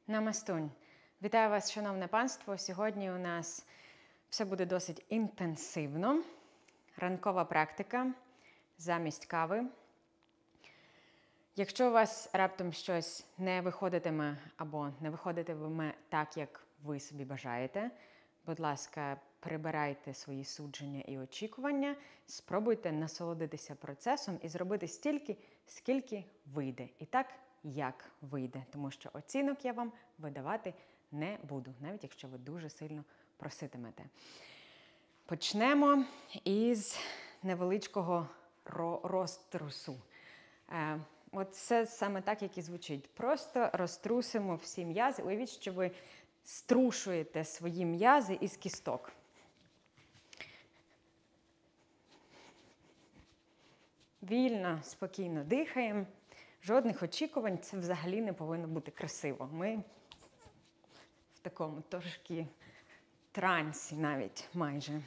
Намастунь. Вітаю вас, шановне панство. Сьогодні у нас все буде досить інтенсивно. Ранкова практика замість кави. Якщо у вас раптом щось не виходитиме або не виходитиме так, як ви собі бажаєте, будь ласка, прибирайте свої судження і очікування, спробуйте насолодитися процесом і зробити стільки, скільки вийде. І так, як вийде. Тому що оцінок я вам видавати не буду, навіть якщо ви дуже сильно проситимете. Почнемо із невеличкого розтрусу. От це саме так, як і звучить. Просто розтрусимо всі м'язи. Уявіть, що ви струшуєте свої м'язи із кісток. Вільно, спокійно дихаємо. Жодних очікувань, це взагалі не повинно бути красиво. Ми в такому трошки трансі навіть майже.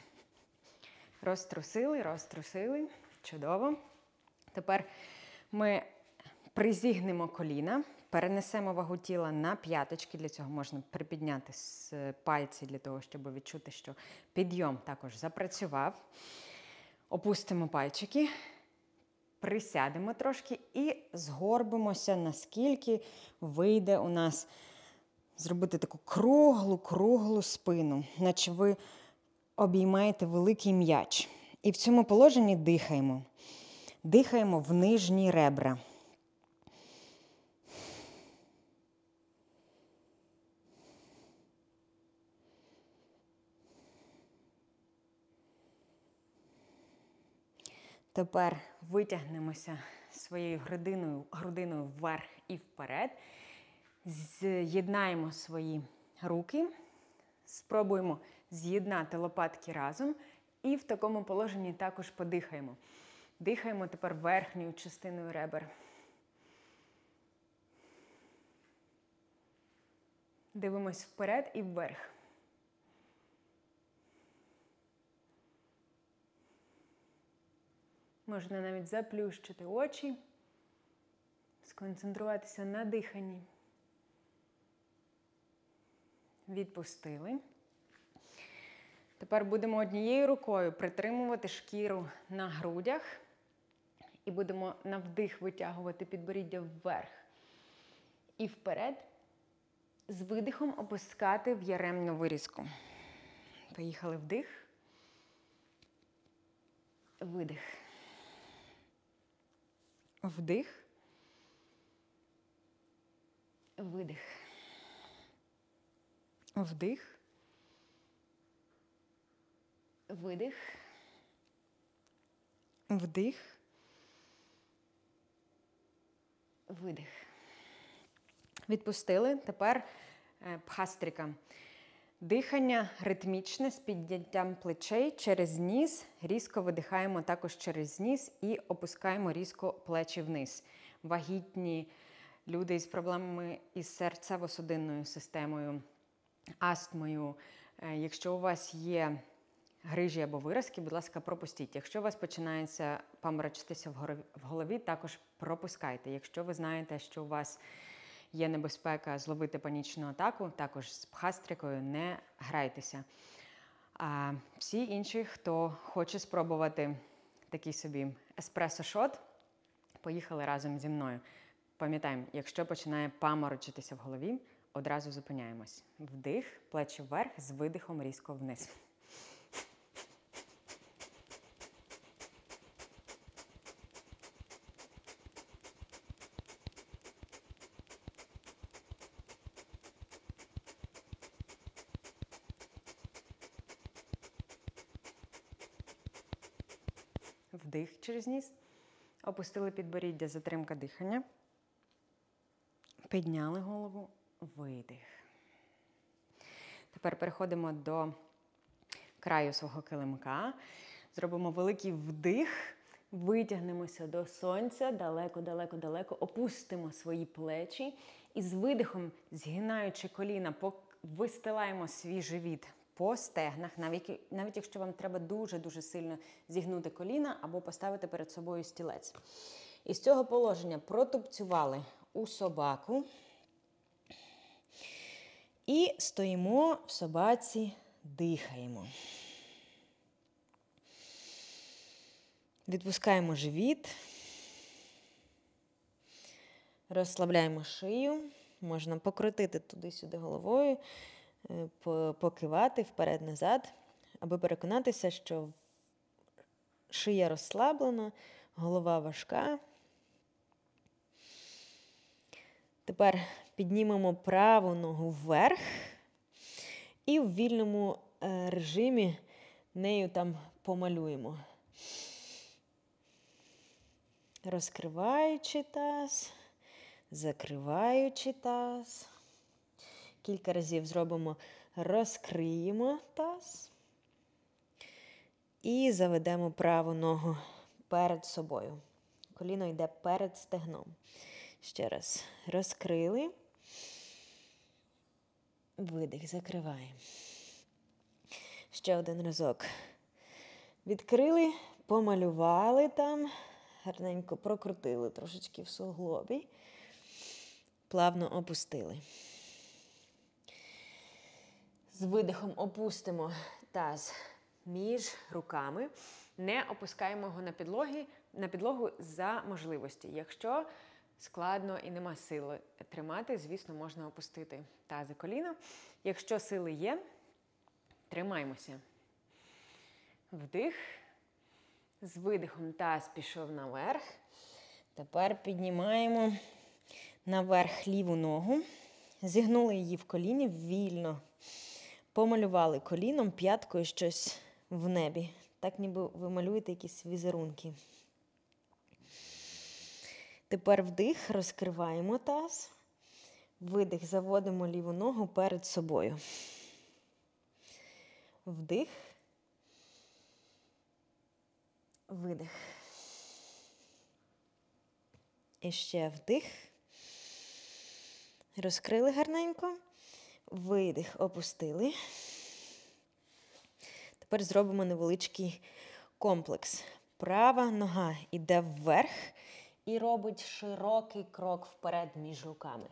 Розтрусили. Чудово. Тепер ми призігнемо коліна, перенесемо вагу тіла на п'яточки. Для цього можна припідняти пальці, для того, щоб відчути, що підйом також запрацював. Опустимо пальчики, присядемо трошки і згорбимося, наскільки вийде у нас зробити таку круглу спину, наче ви обіймаєте великий м'яч. І в цьому положенні дихаємо. Дихаємо в нижні ребра. Тепер витягнемося своєю грудиною вверх і вперед. З'єднаємо свої руки. Спробуємо з'єднати лопатки разом. І в такому положенні також подихаємо. Дихаємо тепер верхньою частиною ребер. Дивимось вперед і вверх. Можна навіть заплющити очі, сконцентруватися на диханні. Відпустили. Тепер будемо однією рукою притримувати шкіру на грудях і будемо на вдих витягувати підборіддя вверх і вперед, з видихом опускати в яремну вирізку. Поїхали вдих, видих. Вдих, видих. Вдих, видих, вдих, видих. Відпустили. Тепер бхастрика. Дихання ритмічне з підняттям плечей через ніс. Різко видихаємо також через ніс і опускаємо різко плечі вниз. Вагітні люди із проблемами із серцево-судинною системою, астмою. Якщо у вас є грижі або виразки, будь ласка, пропустіть. Якщо у вас починається паморочитися в голові, також пропускайте. Якщо ви знаєте, що у вас є небезпека зловити панічну атаку, також з бхастрикою не грайтеся. А всі інші, хто хоче спробувати такий собі еспресо-шот, поїхали разом зі мною. Пам'ятаємо, якщо починає паморочитися в голові, одразу зупиняємось. Вдих, плечі вверх, з видихом різко вниз. Вдих через ніс. Опустили підборіддя, затримка дихання. Підняли голову, видих. Тепер переходимо до краю свого килимка. Зробимо великий вдих. Витягнемося до сонця, далеко. Опустимо свої плечі. І з видихом, згинаючи коліна, вистилаємо свій живіт по стегнах, навіть якщо вам треба дуже сильно зігнути коліна або поставити перед собою стілець. І з цього положення протупцювали у собаку. І стоїмо в собаці, дихаємо. Відпускаємо живіт. Розслабляємо шию. Можна покрутити туди-сюди головою, покивати вперед-назад, аби переконатися, що шия розслаблена, голова важка. Тепер піднімемо праву ногу вверх і в вільному режимі нею там помалюємо. Розкриваючи таз, закриваючи таз. Кілька разів зробимо, розкриємо таз. І заведемо праву ногу перед собою. Коліно йде перед стегном. Ще раз. Розкрили. Видих, закриваємо. Ще один разок. Відкрили, помалювали там. Гарненько прокрутили трошечки в суглобі. Плавно опустили. З видихом опустимо таз між руками. Не опускаємо його на підлогу за можливості. Якщо складно і нема сили тримати, звісно, можна опустити таз і коліно. Якщо сили є, тримаємося. Вдих. З видихом таз пішов наверх. Тепер піднімаємо наверх ліву ногу. Зігнули її в коліні вільно. Помалювали коліном, п'яткою щось в небі. Так ніби ви малюєте якісь візерунки. Тепер вдих, розкриваємо таз. Видих, заводимо ліву ногу перед собою. Вдих. Видих. І ще вдих. Розкрили гарненько. Видих, опустили. Тепер зробимо невеличкий комплекс. Права нога йде вверх і робить широкий крок вперед між руками.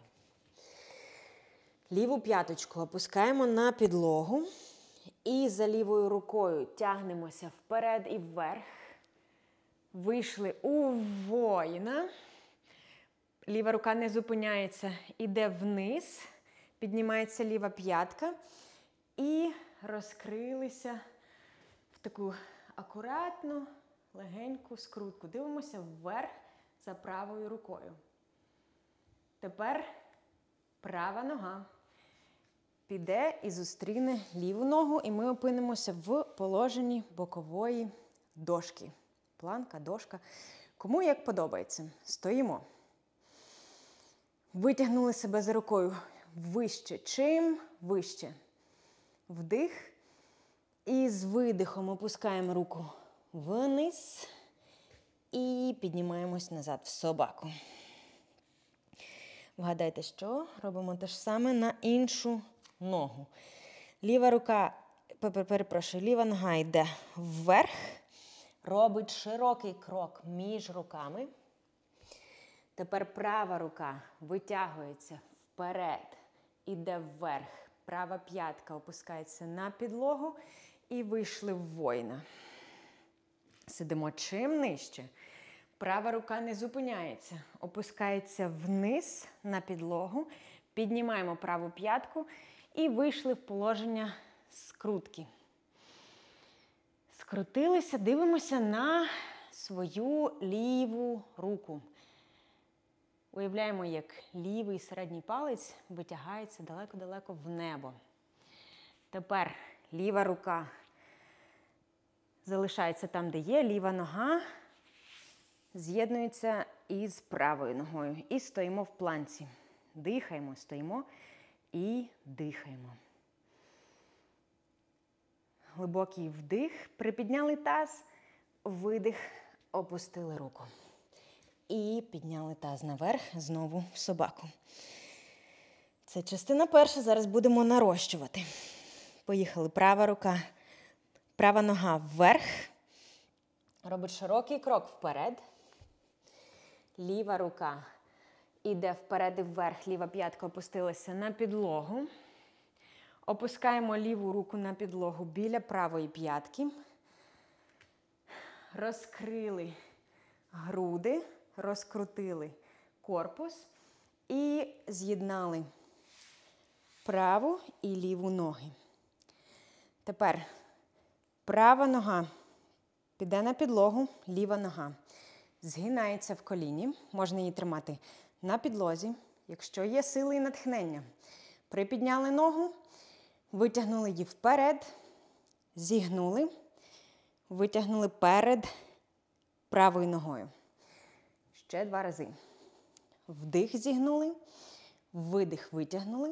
Ліву п'яточку опускаємо на підлогу і за лівою рукою тягнемося вперед і вверх. Вийшли у воїна. Ліва рука не зупиняється, іде вниз. Піднімається ліва п'ятка. І розкрилися в таку акуратну, легеньку скрутку. Дивимося вверх за правою рукою. Тепер права нога піде і зустріне ліву ногу. І ми опинимося в положенні бокової дошки. Планка, дошка. Кому як подобається. Стоїмо. Витягнули себе за рукою вище. Чим вище. Вдих. І з видихом опускаємо руку вниз. І піднімаємось назад в собаку. Вгадайте, що? Робимо те ж саме на іншу ногу. Ліва нога йде вверх. Робить широкий крок між руками. Тепер права рука витягується вперед, іде вверх. Права п'ятка опускається на підлогу і вийшли в воїна. Сидимо чим нижче. Права рука не зупиняється, опускається вниз на підлогу. Піднімаємо праву п'ятку і вийшли в положення скрутки. Скрутилися, дивимося на свою ліву руку. Уявляємо, як лівий середній палець витягається далеко-далеко в небо. Тепер ліва рука залишається там, де є. Ліва нога з'єднується із правою ногою. І стоїмо в планці. Дихаємо, стоїмо і дихаємо. Глибокий вдих, припідняли таз, видих, опустили руку. І підняли таз наверх, знову в собаку. Це частина перша, зараз будемо нарощувати. Поїхали. Права нога вверх. Робить широкий крок вперед. Ліва рука іде вперед і вверх, ліва п'ятка опустилася на підлогу. Опускаємо ліву руку на підлогу біля правої п'ятки. Розкрили груди, розкрутили корпус і з'єднали праву і ліву ноги. Тепер права нога піде на підлогу, ліва нога згинається в коліні. Можна її тримати на підлозі, якщо є сили і натхнення. Припідняли ногу, витягнули її вперед, зігнули, витягнули перед правою ногою. Ще 2 рази. Вдих, зігнули, видих, витягнули,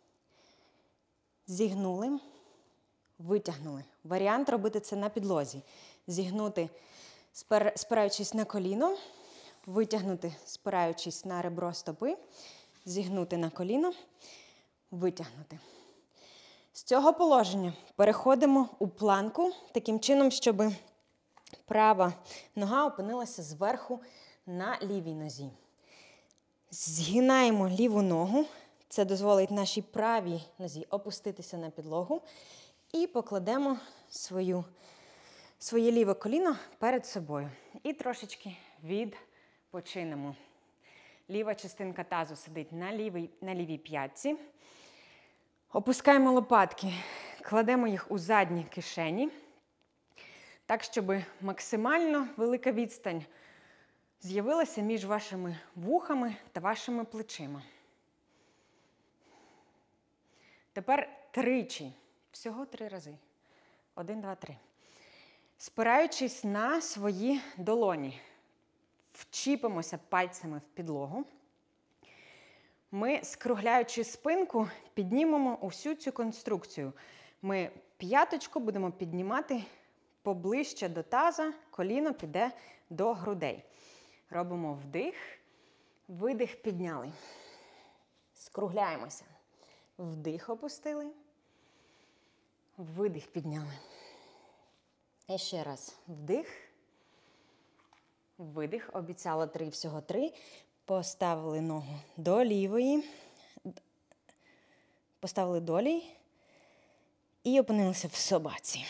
зігнули, витягнули. Варіант робити це на підлозі. Зігнути, спираючись на коліно, витягнути, спираючись на ребро стопи, зігнути на коліно, витягнути. З цього положення переходимо у планку, таким чином, щоб права нога опинилася зверху на лівій нозі. Згинаємо ліву ногу, це дозволить нашій правій нозі опуститися на підлогу і покладемо своє ліве коліно перед собою. І трошечки відпочинемо. Ліва частинка тазу сидить на лівій п'ятці. Опускаємо лопатки, кладемо їх у задні кишені, так, щоб максимально велика відстань з'явилася між вашими вухами та вашими плечима. Тепер тричі, всього 3 рази. 1, 2, 3. Спираючись на свої долоні, вчіпимося пальцями в підлогу. Ми, скругляючи спинку, піднімемо усю цю конструкцію. Ми п'яточку будемо піднімати поближче до таза, коліно піде до грудей. Робимо вдих, видих, підняли. Скругляємося. Вдих опустили, видих підняли. І ще раз. Вдих, видих. Обіцяла 3, всього 3. Поставили ногу до лівої, поставили долі і опинилися в собаці.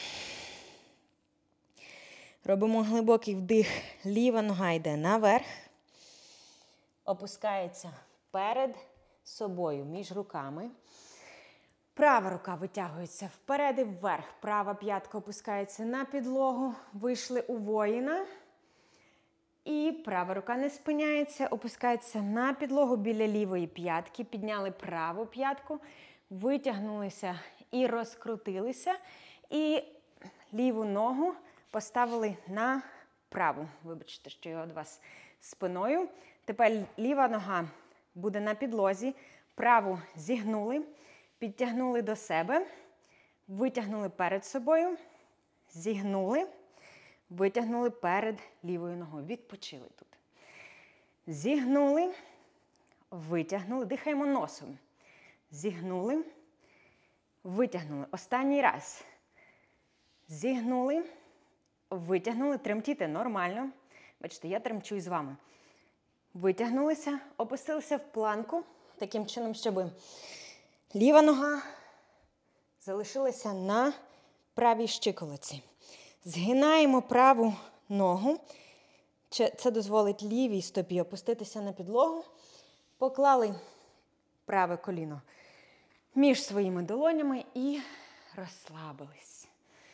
Робимо глибокий вдих, ліва нога йде наверх, опускається перед собою, між руками. Права рука витягується вперед і вверх, права п'ятка опускається на підлогу, вийшли у воїна. І права рука не спиняється, опускається на підлогу біля лівої п'ятки, підняли праву п'ятку, витягнулися і розкрутилися. І ліву ногу поставили на праву. Вибачте, що я від вас спиною. Тепер ліва нога буде на підлозі, праву зігнули, підтягнули до себе, витягнули перед собою, зігнули. Витягнули перед лівою ногою. Відпочили тут. Зігнули, витягнули. Дихаємо носом. Зігнули, витягнули. Останній раз. Зігнули, витягнули. Тремтіте нормально. Бачите, я тремчу із вами. Витягнулися, опустилися в планку. Таким чином, щоб ліва нога залишилася на правій щиколотці. Згинаємо праву ногу. Це дозволить лівій стопі опуститися на підлогу. Поклали праве коліно між своїми долонями і розслабились.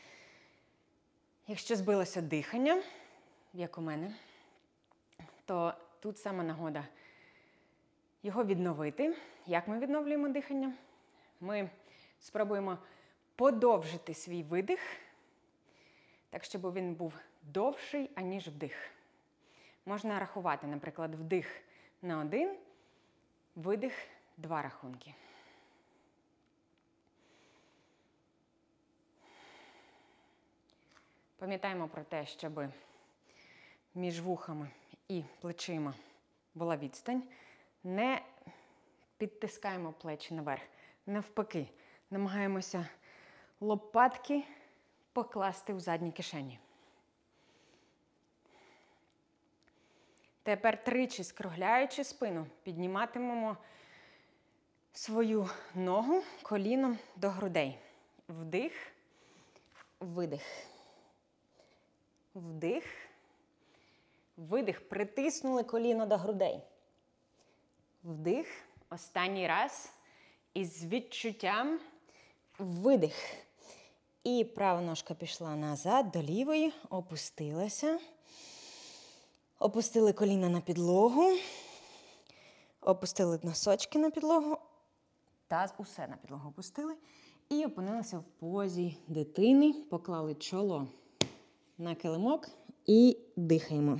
Якщо збилося дихання, як у мене, то тут саме нагода його відновити. Як ми відновлюємо дихання? Ми спробуємо подовжити свій видих, так, щоб він був довший, аніж вдих. Можна рахувати, наприклад, вдих на 1, видих 2 рахунки. Пам'ятаємо про те, щоб між вухами і плечима була відстань. Не підтискаємо плечі наверх. Навпаки, намагаємося лопатки покласти в задні кишені. Тепер тричі, скругляючи спину, підніматимемо свою ногу коліном до грудей. Вдих, видих. Вдих, видих. Притиснули коліно до грудей. Вдих. Останній раз. І з відчуттям видих. І права ножка пішла назад до лівої, опустилася. Опустили коліна на підлогу. Опустили носочки на підлогу. Таз усе на підлогу опустили. І опинилися в позі дитини. Поклали чоло на килимок і дихаємо.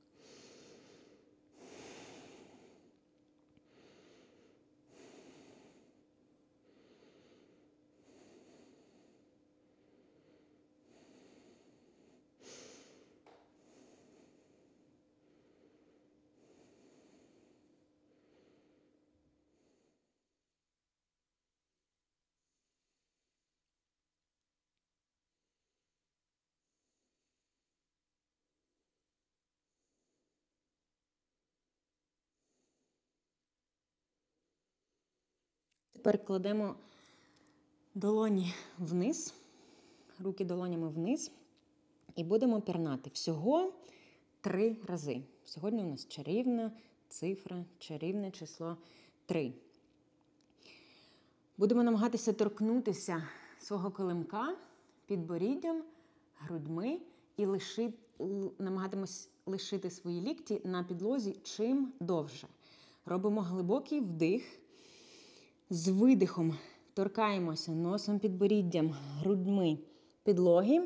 Тепер кладемо долоні вниз, руки долонями вниз і будемо пірнати. Всього 3 рази. Сьогодні у нас чарівна цифра, чарівне число 3. Будемо намагатися торкнутися свого килимка підборіддям, грудьми і намагатимось лишити свої лікті на підлозі чим довше. Робимо глибокий вдих. З видихом торкаємося носом, підборіддям, грудьми підлоги.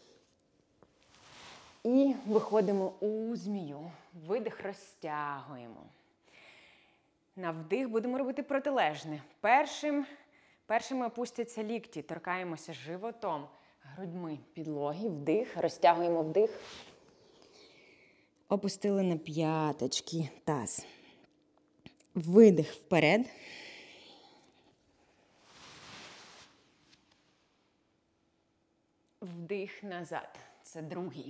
І виходимо у змію. Видих розтягуємо. На вдих будемо робити протилежне. Першими опустяться лікті. Торкаємося животом, грудьми підлоги. Вдих, розтягуємо вдих. Опустили на п'яточки таз. Видих вперед. Вдих назад. Це другий.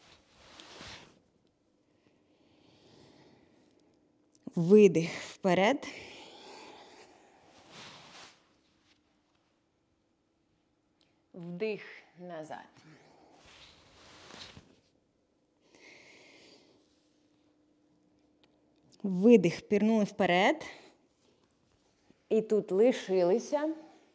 Видих вперед. Вдих назад. Видих, пірнули вперед. І тут лишилися.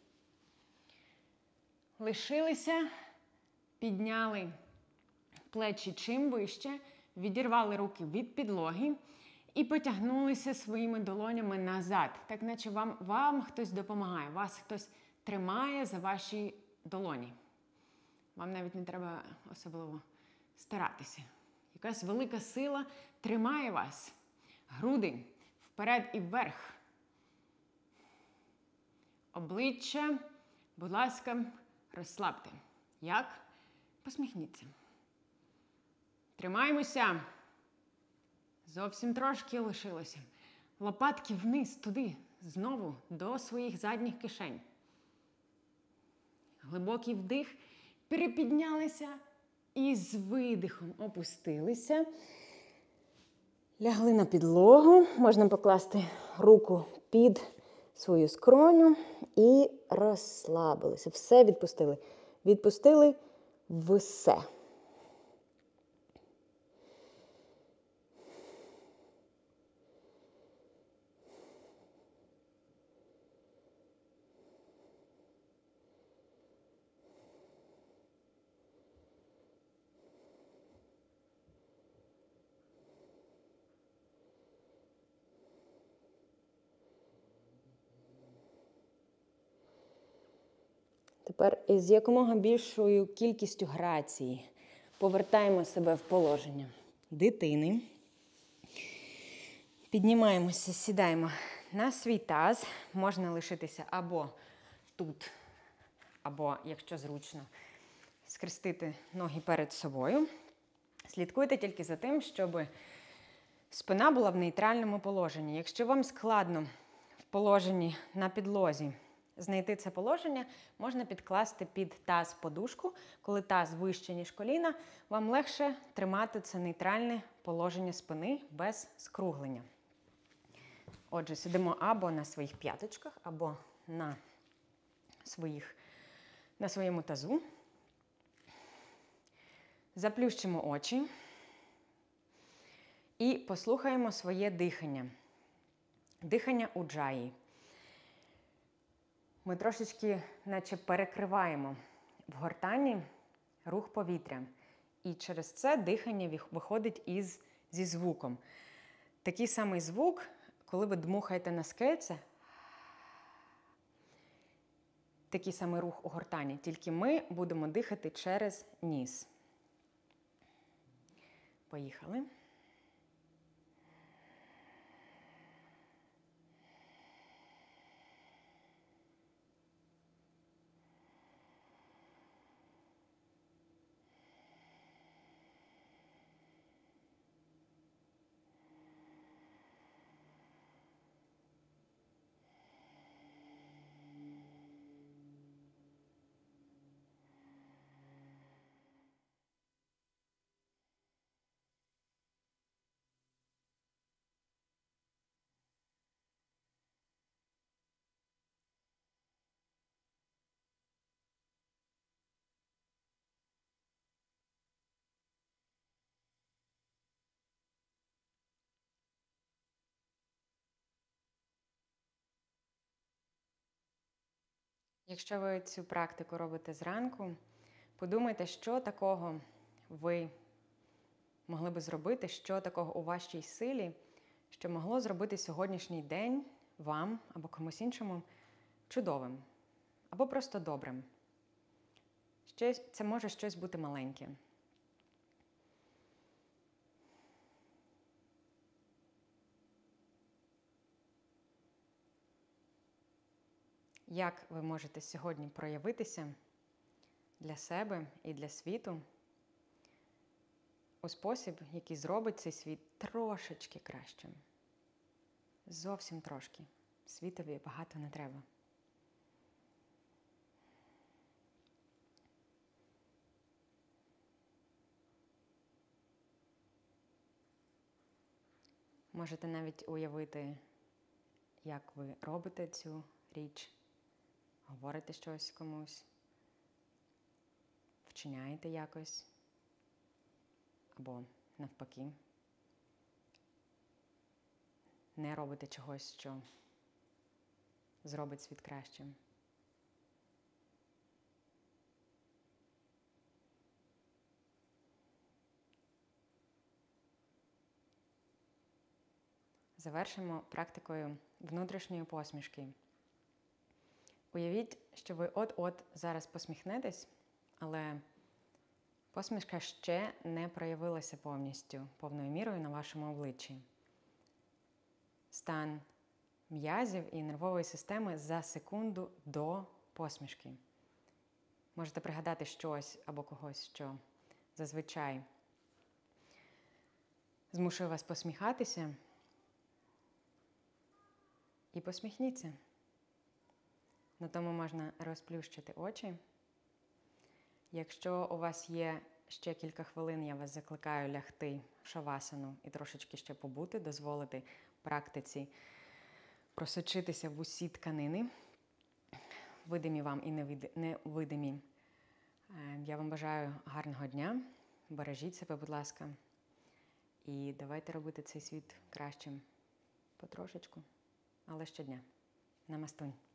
Підняли плечі чим вище, відірвали руки від підлоги і потягнулися своїми долонями назад. Так наче вам хтось допомагає, вас хтось тримає за ваші долоні. Вам навіть не треба особливо старатися. Якась велика сила тримає вас. Груди вперед і вверх. Обличчя, будь ласка, розслабте. Як? Посміхніться. Тримаємося. Зовсім трошки лишилося. Лопатки вниз, туди, знову до своїх задніх кишень. Глибокий вдих. Перепіднялися і з видихом опустилися. Лягли на підлогу. Можна покласти руку під свою скроню і розслабилися. Все відпустили. Відпустили все. Тепер із якомога більшою кількістю грації повертаємо себе в положення дитини. Піднімаємося, сідаємо на свій таз. Можна лишитися або тут, або, якщо зручно, скрестити ноги перед собою. Слідкуйте тільки за тим, щоб спина була в нейтральному положенні. Якщо вам складно в положенні на підлозі знайти це положення, можна підкласти під таз подушку. Коли таз вище, ніж коліна, вам легше тримати це нейтральне положення спини без скруглення. Отже, сидимо або на своїх п'яточках, або на своєму тазу. Заплющимо очі і послухаємо своє дихання. Дихання уджаї. Ми трошечки наче перекриваємо в гортані рух повітря. І через це дихання виходить зі звуком. Такий самий звук, коли ви дмухаєте на скельце, такий самий рух у гортані, тільки ми будемо дихати через ніс. Поїхали. Якщо ви цю практику робите зранку, подумайте, що такого ви могли би зробити, що такого у вашій силі, що могло зробити сьогоднішній день вам або комусь іншому чудовим, або просто добрим. Це може щось бути маленьке. Як ви можете сьогодні проявитися для себе і для світу у спосіб, який зробить цей світ трошечки кращим. Зовсім трошки. Світові багато не треба. Можете навіть уявити, як ви робите цю річ, говорите щось комусь, вчиняєте якось, або навпаки, не робите чогось, що зробить світ кращим. Завершимо практикою внутрішньої посмішки. Уявіть, що ви от-от зараз посміхнетесь, але посмішка ще не проявилася повністю, повною мірою на вашому обличчі. Стан м'язів і нервової системи за секунду до посмішки. Можете пригадати щось або когось, що зазвичай змушує вас посміхатися, і посміхніться. На тому можна розплющити очі. Якщо у вас є ще кілька хвилин, я вас закликаю лягти в шавасану і трошечки ще побути, дозволити практиці просочитися в усі тканини, видимі вам і невидимі. Я вам бажаю гарного дня, бережіть себе, будь ласка, і давайте робити цей світ кращим потрошечку, але щодня. Намастунь.